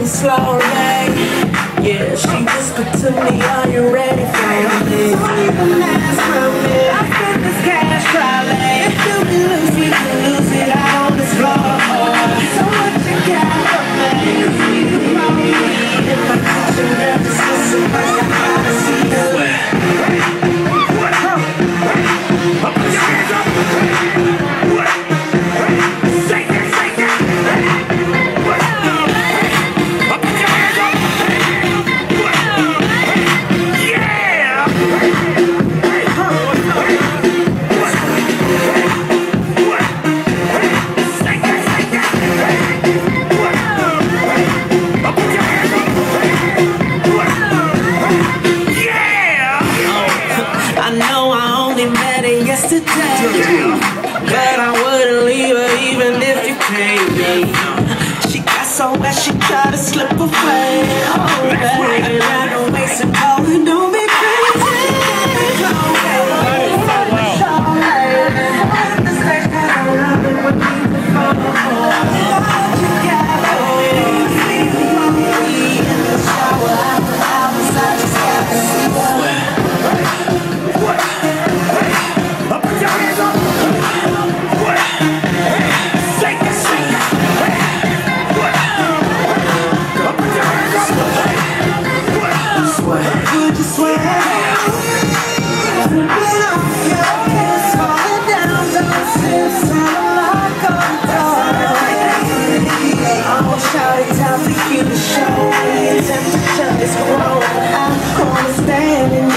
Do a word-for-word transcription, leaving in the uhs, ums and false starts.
me slowly. Yeah, she whispered to me, are you ready for me? Don't even ask for me, I spend this cash probably. If you can lose me, you can lose it out on this floor. So what you got for me? You can follow me in my kitchen, girl, just listen, but I gotta see you. Put your hands up! Shake it, shake it! Yesterday, but I wouldn't leave her even if you came. She got so bad she tried to slip away. Oh baby, I don't waste a call and don't be crazy. Oh baby, oh baby, I'm the stage cause I'm loving what you before. What you got for me? In the shower, after hours, I just gotta see you. Time to keep the show. Temperature is growing. I'm gonna stand in